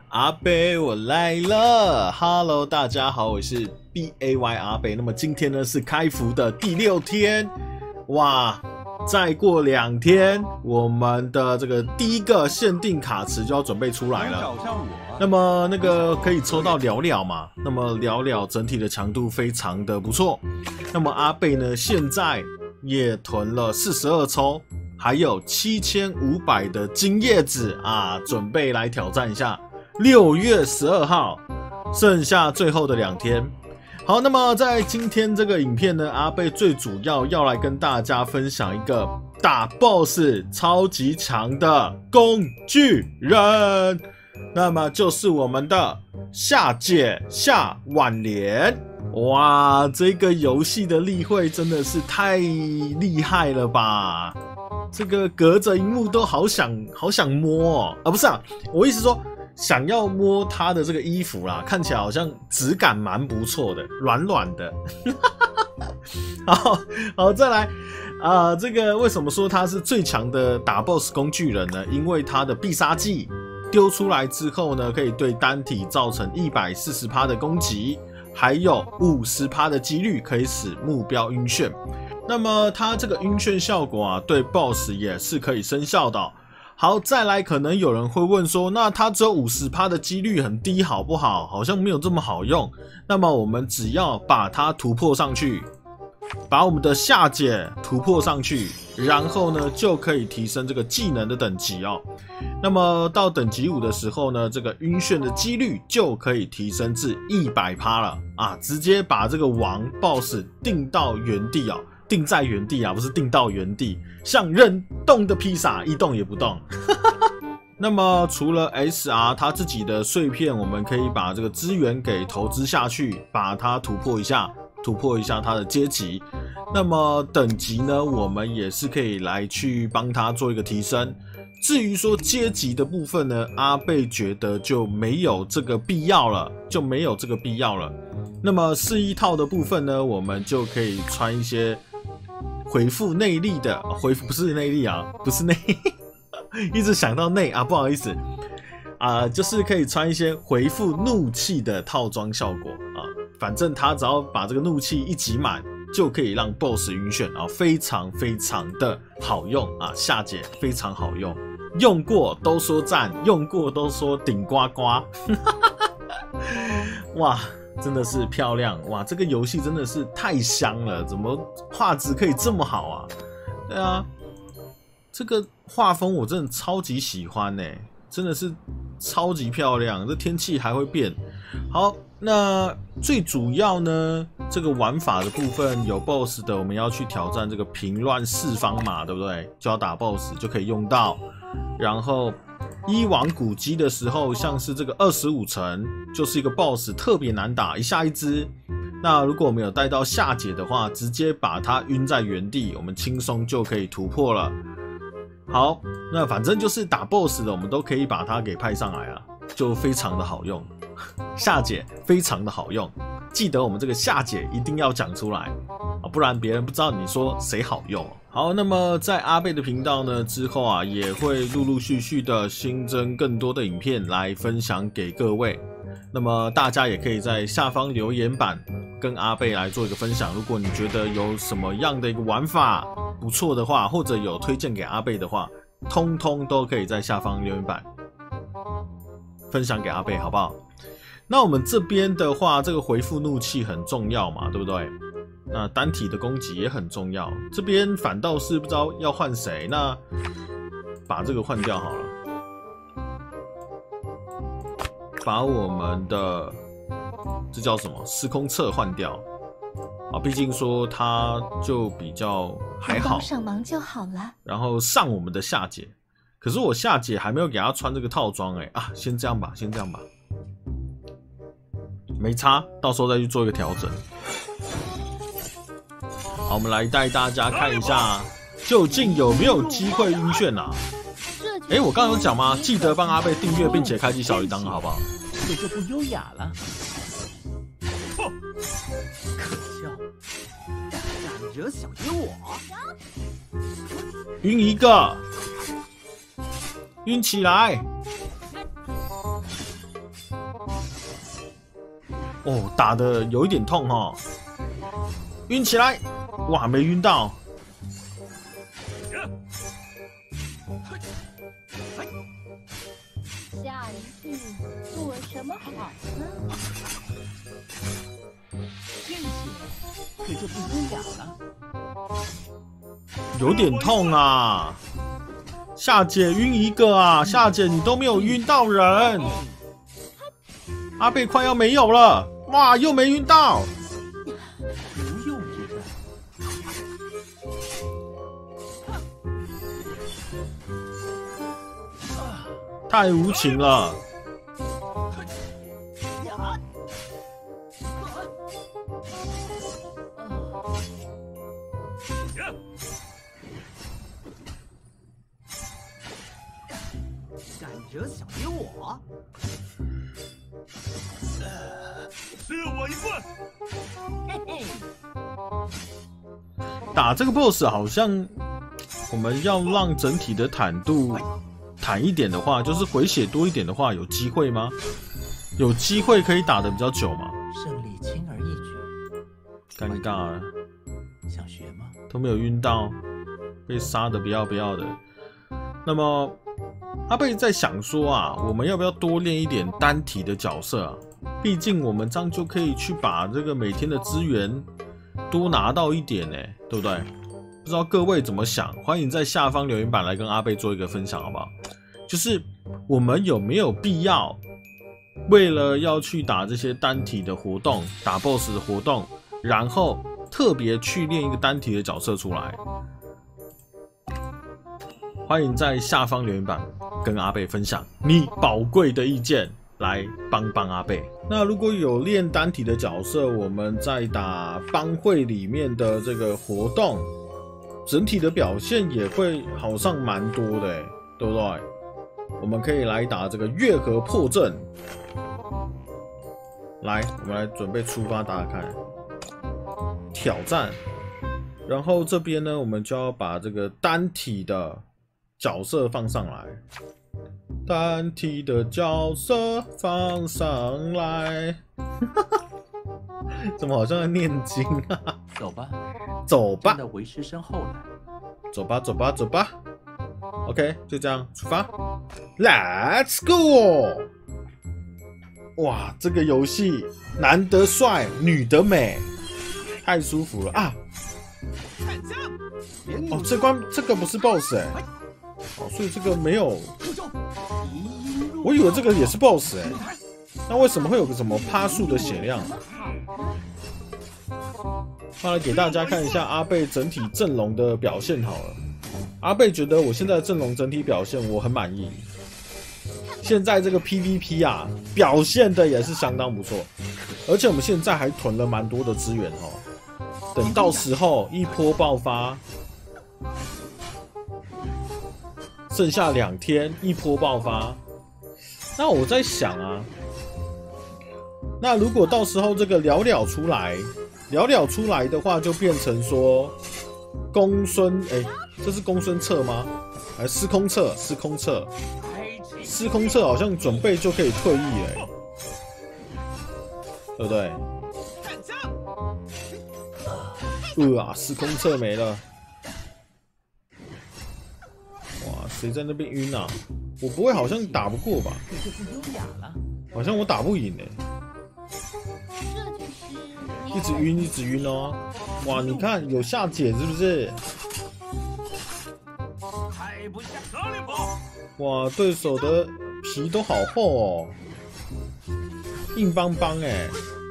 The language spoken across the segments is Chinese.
阿贝，我来了 ！Hello， 大家好，我是 BAY 阿贝。那么今天呢是开服的第6天，哇！再过2天，我们的这个第一个限定卡池就要准备出来了。那么那个可以抽到了了嘛？那么了了整体的强度非常的不错。那么阿贝呢，现在也囤了42抽，还有7500的金叶子啊，准备来挑战一下。6月12号，剩下最后的2天。好，那么在今天这个影片呢，阿贝最主要来跟大家分享一个打 BOSS 超级强的工具人，那么就是我们的夏姐夏婉莲。哇，这个游戏的立绘真的是太厉害了吧！这个隔着荧幕都好想摸哦，不是啊，我意思说。想要摸他的这个衣服啦，看起来好像质感蛮不错的，软软的。好，再来这个为什么说他是最强的打 BOSS 工具人呢？因为他的必杀技丢出来之后呢，可以对单体造成140%的攻击，还有50%的几率可以使目标晕眩。那么他这个晕眩效果啊，对 BOSS 也是可以生效的哦。好，再来，可能有人会问说，那它只有50%的几率很低，好不好？好像没有这么好用。那么我们只要把它突破上去，把我们的夏姐突破上去，然后呢，就可以提升这个技能的等级哦。那么到等级5的时候呢，这个晕眩的几率就可以提升至100%了啊！直接把这个王 BOSS 定到原地哦。定在原地啊，不是定到原地，像冷冻的披萨，一动也不动。那么除了 SR 它自己的碎片，我们可以把这个资源给投资下去，把它突破一下它的阶级。那么等级呢，我们也是可以来去帮它做一个提升。至于说阶级的部分呢，阿贝觉得就没有这个必要了，那么试衣套的部分呢，我们就可以穿一些回复内力的，回复不是内力啊，不是内，一直想到内啊，不好意思就是可以穿一些回复怒气的套装效果啊，反正他只要把这个怒气一集满，就可以让 BOSS 晕眩啊，非常的好用啊，夏姐非常好用，用过都说赞，用过都说顶呱呱，哇！真的是漂亮哇！这个游戏真的是太香了，怎么画质可以这么好啊？对啊，这个画风我真的超级喜欢欸，真的是超级漂亮。这天气还会变。好，那最主要呢，这个玩法的部分有 BOSS 的，我们要去挑战这个平乱四方嘛，对不对？就要打 BOSS 就可以用到，然后。伊往古迹的时候，像是这个25层就是一个 BOSS， 特别难打，一下一只。那如果我们有带到夏姐的话，直接把它晕在原地，我们轻松就可以突破了。好，那反正就是打 BOSS 的，我们都可以把它给派上来了，就非常的好用。夏姐非常的好用，记得我们这个夏姐一定要讲出来啊，不然别人不知道你说谁好用。好，那么在阿贝的频道呢之后啊，也会陆续的新增更多的影片来分享给各位。那么大家也可以在下方留言板跟阿贝来做一个分享。如果你觉得有什么样的一个玩法不错的话，或者有推荐给阿贝的话，通通都可以在下方留言板分享给阿贝，好不好？那我们这边的话，这个回复怒气很重要嘛，对不对？那单体的攻击也很重要，这边反倒是不知道要换谁，那把这个换掉好了，把我们的这叫什么时空册换掉啊，毕竟说它就比较还好， 上忙就好了。 然后上我们的夏姐，可是我夏姐还没有给她穿这个套装先这样吧，没差，到时候再去做一个调整。好，我们来带大家看一下，究竟有没有机会晕眩啊？我刚刚有讲吗？记得帮阿贝订阅并且开启小铃铛，好不好？ 这就不优雅了。可笑，敢惹小姐我？ 晕一个，晕起来！ 哦，打的有一点痛哦，晕起来，哇，没晕到。 下一句做什么好呢？ 谢谢，可就不优雅了。 有点痛啊，夏姐晕一个啊，夏姐你都没有晕到人，阿贝快要没有了，哇，又没晕到。 无用之战。 太无情了。 敢惹小爷我， 赐我一棍！ 嘿嘿。 打这个 BOSS 好像我们要让整体的坦度坦一点的话，就是回血多一点的话，有机会吗？有机会可以打得比较久吗？ 胜利轻而易举。 尴尬了， 想学吗？ 都没有晕到，被杀的不要不要的。那么阿贝在想说啊，我们要不要多练一点单体的角色啊？毕竟我们这样就可以去把这个每天的资源多拿到一点呢，对不对？不知道各位怎么想？欢迎在下方留言板来跟阿贝做一个分享，好不好？就是我们有没有必要为了要去打这些单体的活动，打 BOSS 的活动，然后特别去练一个单体的角色出来？欢迎在下方留言板跟阿贝分享你宝贵的意见，来帮帮阿贝。那如果有练单体的角色，我们在打帮会里面的这个活动，整体的表现也会好上蛮多的，对不对？我们可以来打这个月河破阵。来，我们来准备出发，打打看挑战。然后这边呢，我们就要把这个单体的角色放上来，单体的角色放上来，怎么好像在念经啊？ 走吧， 走吧站，到为师身后来。 走吧，走吧，走吧。OK， 就这样出发 ，Let's go！ 哇，这个游戏男得帅，女得美，太舒服了啊！哦，这个不是 BOSS 哎、哦，所以这个没有，我以为这个也是 BOSS 哎、那为什么会有个什么趴数的血量？那来给大家看一下阿贝整体阵容的表现好了。阿贝觉得我现在的阵容整体表现我很满意，现在这个 PVP 啊表现的也是相当不错，而且我们现在还囤了蛮多的资源哦。等到时候一波爆发，剩下2天一波爆发，那我在想啊，那如果到时候这个了了出来的话，就变成说公孙，这是公孙策吗？还是司空策？司空策，司空策好像准备就可以退役了，对不对？司空策没了。哇，谁在那边晕啊？我不会好像打不过吧？ 这就不优雅了。 好像我打不赢这就是一直晕哦。哇，你看有下解是不是？ 太不像哪里跑！ 哇，对手的皮都好厚哦，硬邦邦哎。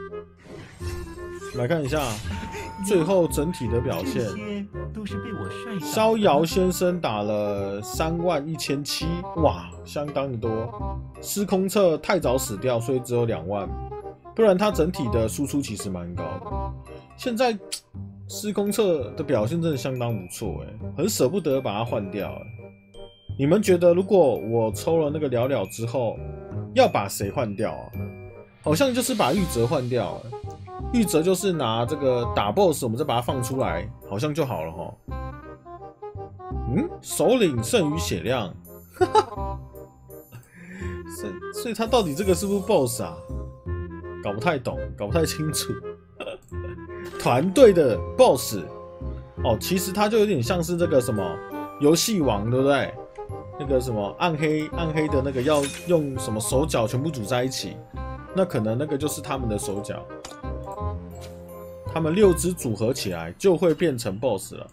来看一下最后整体的表现。 这些都是被我帅到。 逍遥先生打了31700，哇，相当的多。司空策太早死掉，所以只有2万，不然他整体的输出其实蛮高的。现在司空策的表现真的相当不错，很舍不得把他换掉。你们觉得如果我抽了那个了了之后，要把谁换掉啊？好像就是把玉泽换掉。玉泽就是拿这个打 BOSS， 我们再把它放出来，好像就好了齁。首领剩余血量，所以他到底这个是不是 BOSS 啊？ 搞不太懂，搞不太清楚。团队的 BOSS 哦，其实它就有点像是这个什么游戏王，对不对？那个什么暗黑的那个要用什么手脚全部组在一起，那可能那个就是他们的手脚，他们6只组合起来就会变成 BOSS 了。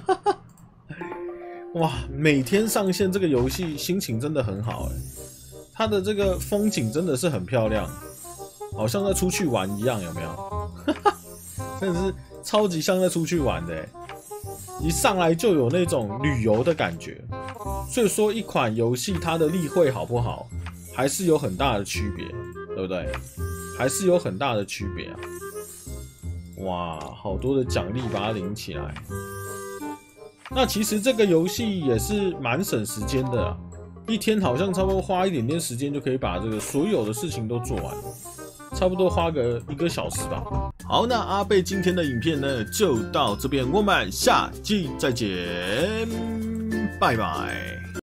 哇，每天上线这个游戏心情真的很好哎，它的这个风景真的是很漂亮，好像在出去玩一样，有没有？真的是超级像在出去玩的哎，一上来就有那种旅游的感觉。所以说，一款游戏它的立绘好不好，还是有很大的区别，对不对？还是有很大的区别啊！哇，好多的奖励把它领起来。那其实这个游戏也是蛮省时间的啊，一天好像差不多花一点点时间就可以把这个所有的事情都做完，差不多花个1个小时吧。好，那阿贝今天的影片呢就到这边，我们下季再见，拜拜。